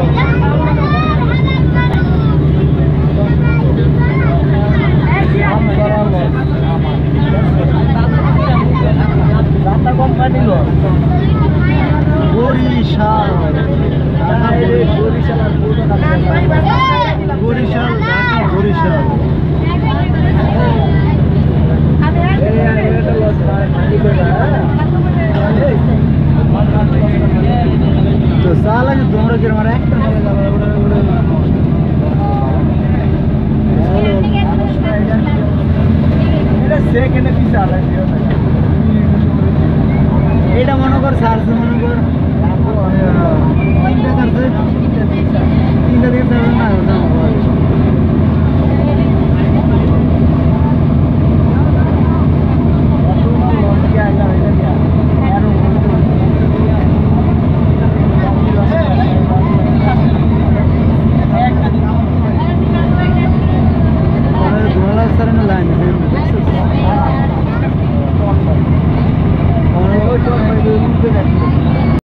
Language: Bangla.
এটা মনে কর সারছে মনে কর তিনটা সারছে তিনটা দিয়ে সারছে না লাইন